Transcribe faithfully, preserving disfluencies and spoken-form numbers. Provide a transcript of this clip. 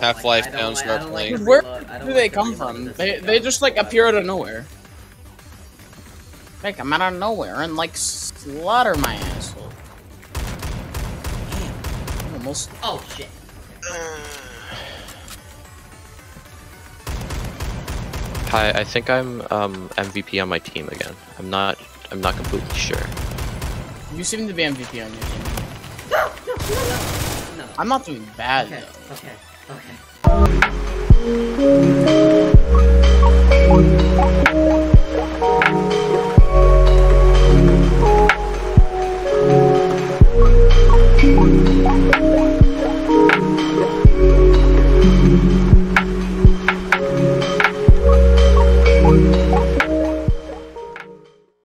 Half-Life like, down like, start like playing. Where reload. do they come from? They they just like appear out of nowhere. They come out of nowhere and like slaughter my asshole. Damn. Almost. Oh shit. Hi, I think I'm um, M V P on my team again. I'm not. I'm not completely sure. You seem to be M V P on your team. No, no, no, no. No. I'm not doing bad Okay, though. okay, okay.